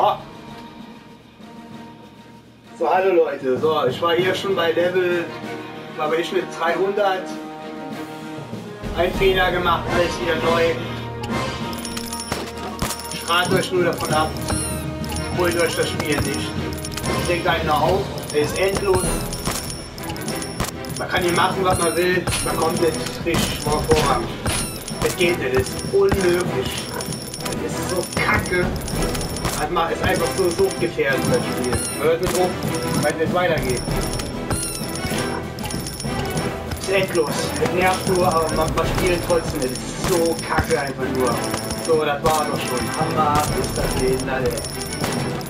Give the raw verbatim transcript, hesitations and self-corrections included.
Oh. So, hallo Leute. So, ich war hier schon bei Level, war bei Schnitt dreihundert. Ein Fehler gemacht, alles wieder neu. Ich rate euch nur davon ab, holt euch das Spiel nicht. Denkt einer auf, er ist endlos. Man kann hier machen, was man will, man kommt nicht richtig voran. Es geht nicht, es ist unmöglich. Es ist so kacke. Es ist einfach so suchtgefährdet, das Spiel. Man hört nicht auf, weil es nicht weitergeht. Es ist endlos. Es nervt nur, aber man, man spielt trotzdem nicht. Es ist so kacke einfach nur. So, das war doch schon. Hammer ist das Leben, alle.